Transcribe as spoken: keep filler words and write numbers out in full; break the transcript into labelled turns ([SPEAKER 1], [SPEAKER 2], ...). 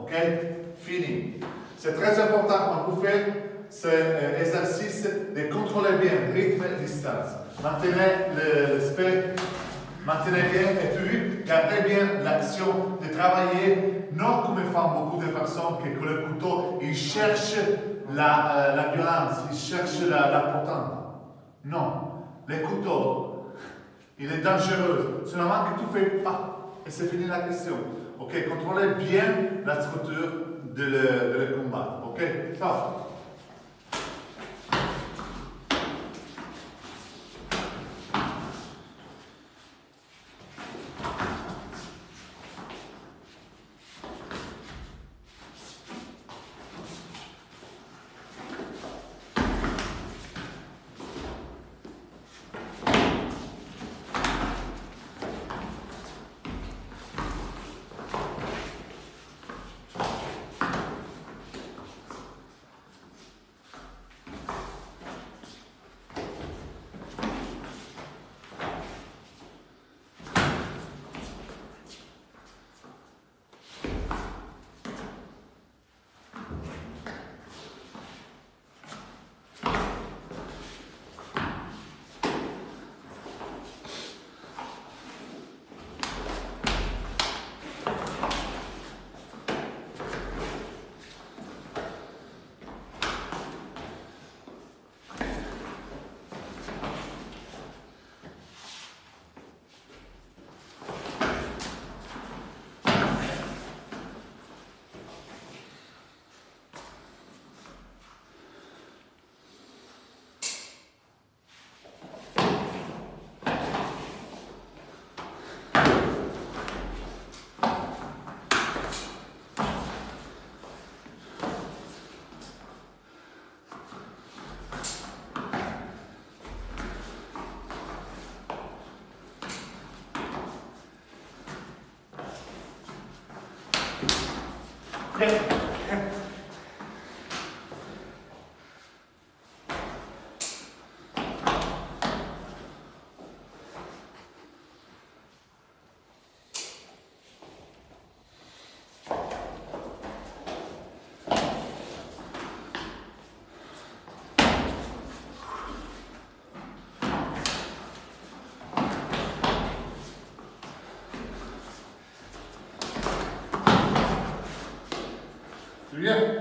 [SPEAKER 1] Ok? Fini. C'est très important quand vous faites cet euh, exercice de contrôler bien rythme et distance. Maintenez le respect, maintenez bien et puis gardez bien l'action de travailler, non comme font beaucoup de personnes qui, avec le couteau, ils cherchent la, euh, la violence, ils cherchent la, la potence. Non, le couteau, il est dangereux. Seulement que tu fais pas. Et c'est fini la question. Ok, contrôlez bien la structure de le, de le combat. Ok, ça. Yeah. Yeah.